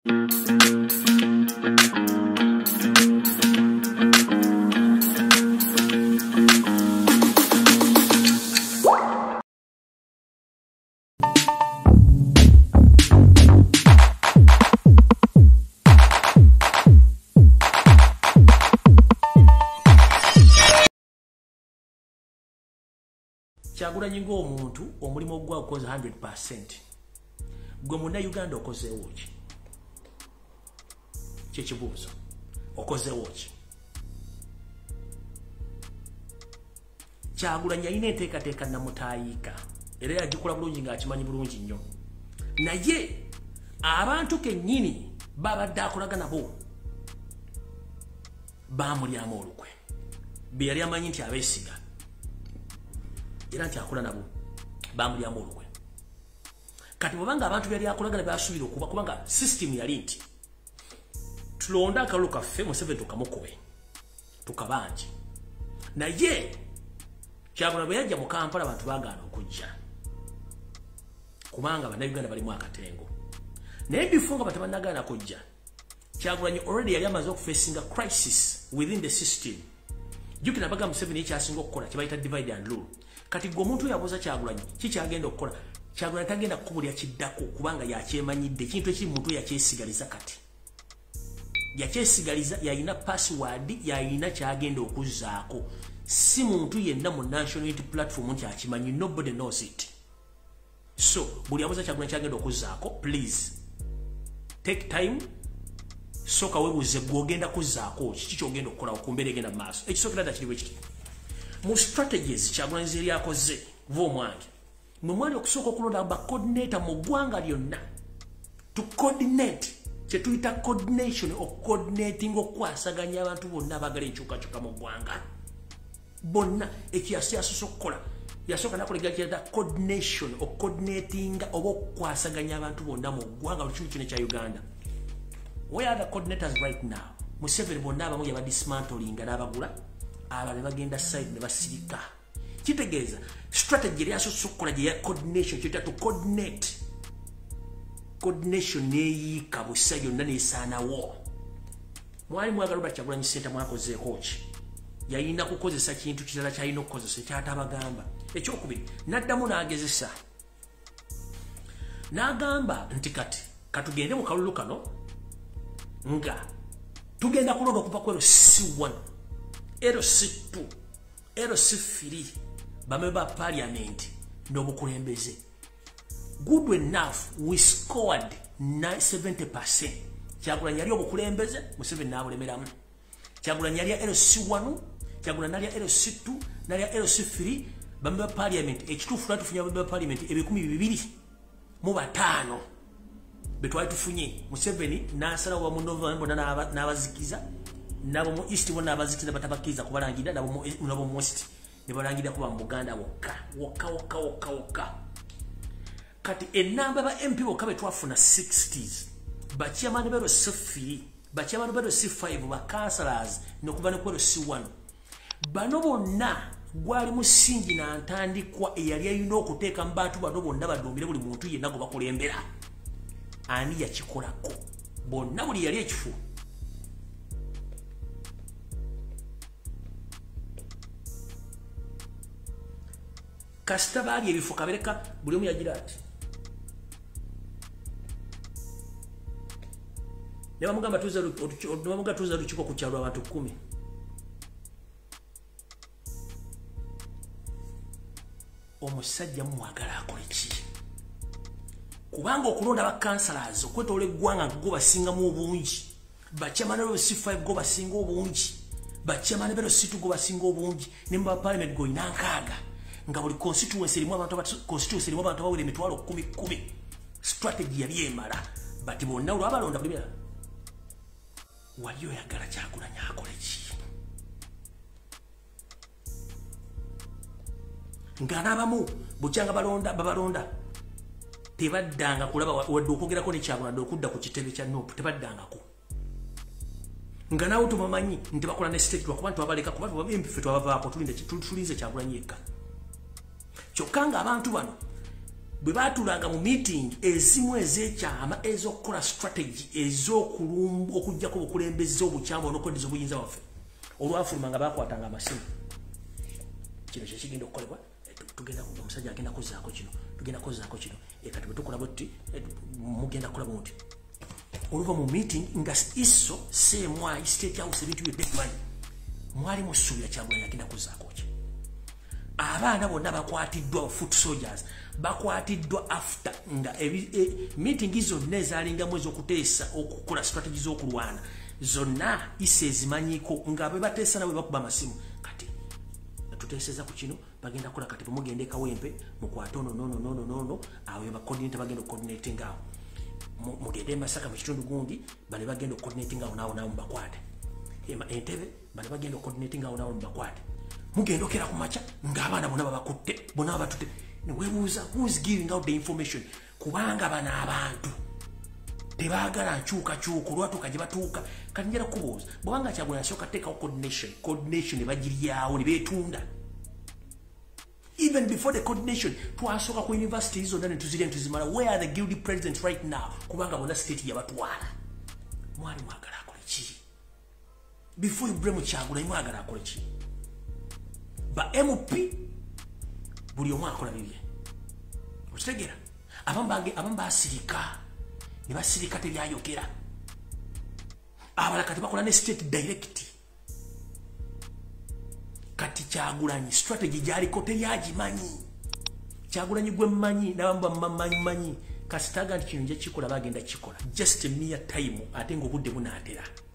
Kyagula nyingo omuntu omulimo gwa okoze 100%. Gwe muna Uganda okoze woki. Kyekibuuzo. Okoze woki. Kyagula nyayina enteekateeka namutaayika. Era yagikola bulungi ng'akimanyi bulungi nnyo. Naye abantu kennyini babadde akolaga nabo baamulyamu olukwe. Bye yali amanyi nti abeesiga. Era nti akola nabo bamulyamu olukwe. Kati bwabanga abantu byali akolagana byasuubira okuba kubanga system yali nti tulonda akalulu kaffe Museveni tukamukobe tukabanje. Naye Kyagula bwe yajja mu Kampala abantu baagaana okujja kubanga bannayuganda balimu akatengo. Naye before nga batabannagaana kujja Kyagulanyi already yali amaze okufacinga crisis within the system. Jukira baga Museveni ekyasinga okukola kibayita divide and rule. Kati gwe omuntu yabuuza Kyagulanyi kikyagenda okukola. Kyagulanyi tagenda kukubulya kiddako kubanga yakyemanyidde ekintu ekiri muntu yakyesigaliza kati. Yakyesigaliza yayina password yayina kyagenda okuzzaako. Si muntu yenna mu national unity platform nti akimanyi, nobody knows it. So buli abuuza Kyagulanyi kyagenda okuzzaako, please take time. Soka webuze gwogenda kuzzaako kiki kyogenda okukola okumbeera egenda maaso. Ekisookera ddala kiriwe kiti. Mu strategies Kyagulanyi ze yakoze v'omwange mwe mwali okusooka okulonda ba coordinator mu ggwanga lyonna to coordinate kye tuyita coordination coordinating okwasaganya abantu bonna abagala enkyukakyuka mu ggwanga bonna ekiyasi yasoose okukola yasooka nakolega kyeta coordination coordinating oba okwasaganya abantu bonna mu ggwanga mu kitundu kino ekya Uganda. Where are the coordinators right now? Museveni bonna abamu yabadismantlinga n'abagula abale bagenda side ne basirika. Kitegeeza strategy yali yasoose okukola gye ya coordination kyeta to coordinate. Coordination neeyiika busa yonna neesaanawo. Mwali mwagala Kyagulanyi Center mwakozeeko ki? Yalina kukozesa kintu kirala kyalina okukozesa ekyatabagamba. Ekyokubiri n'addamu n'agezesa. N'agamba nti kati katugende mu kalulu kano nga tugenda kulonda okuva ku LC1, LC2, LC3 bamemba parliament n'obukulembeze. Good enough, we scored 70%. Kyagulanyi yali obukulembeze, Museveni n'abulemeramu. Kyagulanyi yali LC1, Kyagulanyi yali LC2, nali LC3 bamemba parliament. Ekituufu lwali tufunye bamemba parliament 255 betwali tufunye. Museveni n'asalawo wa mu November n'abazikiza nabo mu East bonna abazikiza batabakiza kubalangira nabo mu West ne balangira kuba mu Buganda wokka. Kati enamba ba MP bokka betwafuna 60s bachairman bero C3 bachairman bero C5 ba councillors nokuva ne kwero C1 bano bonna gwali musingi na ntandikwa eyali ayina okuteeka mu bantu bano bonna badumbire buli muntu yenna gwe bakulembera. Ani yakikolako bonna buli yali ekifu. Kasita baali ebifo kabereka buli omu yagira ati ne bamugamba tuza lukiiko ku kyalo abantu 10. Omusajja mwagala akole ki? Kubanga okulonda ba councillors okwetola eggwanga go basingamu obungi. Bachairman bero C5 go basinga obungi. Bachairman bero C2 go basinga obungi. Nemba parliament go inankaaga. Nga buli constituency limu abantu bawere emitwalo 10. Strategy yali emala. Bati bonna olwo abalonda buli bira. Wali oyagala Kyagulanyi akole ki? Nga n'abamu bukyanga babalonda tebaddanga kulaba wadde okwogerako ne Kyagulanyi okudda ku kitebe kya NOP tebaddangako. Nga naawe tubamanyi nti bakola ne state lwakuba ntibabaleka kuba MP ffe twabavaako tulinze Kyagulanyi yekka. Kyokka nga abantu bano bwe batulanga mu meeting ezimu ez'ekyama ez'okukola strategy ez'okulumba okujjako obukulembeze obukyamu onokodeza obuyinza waffe olwafuluma nga bakwatanga amasimu kino kyekigenda okukolebwa tugenda omusajja agenda kuzaako kino tugenda kuzaako kino kati bwe tukola buti mugenda kukola buti oluva mu meeting nga iso semwayi state house ebintu byebbemanyi mwali musuubira Kyagulanyi agenda kuzaako ki abaana bonna bakwatiddwa foot soldiers bakwatiddwa after nga meeting zonna ezalingamu ez'okuteesa okukola strategy z'okulwana zonna ise ezimanyiko nga bwe bateesa nawe bakuba amasimu kati tuteeseza ku kino bagenda kukola kati mugende Kawempe mukwate no awo bacoordinate bagenda coordinating awo mugende Masaka mu kitundu gundi bale bagenda coordinating awo nawo mubakwate Entebbe bale bagenda coordinating awo nawo mubakwate mugenda okera ku macha ng'abaana bonna babakutte bonna batutte newebuuza who's giving out the information kubanga bana abantu tebaagala nkyukakyuka olwatuuka gye batuuka kati njala kubuuza bwanga Kyagulanyi asooka teekawo coordination ne bagiryawo ne beetunda even before the coordination twasooka ku university zonna ne tuzirya ne tuzimala where are the guilty presidents right now kubanga bonna state yabatwala mwali mwagala akole ki before Ibrahim Kyagulanyi mwagala akole ki ba MP buli omu akola bibye okitegera abamu basirika ne basirika tebyayogera abala kati bakola ne state direct kati Kyagulanyi strategy gyaliko teyagimanyi Kyagulanyi gwe mmanyi nabamba manyi kasitaga nti kino nje kikola bagenda kikola just a mere time ate ng'obudde bunaatera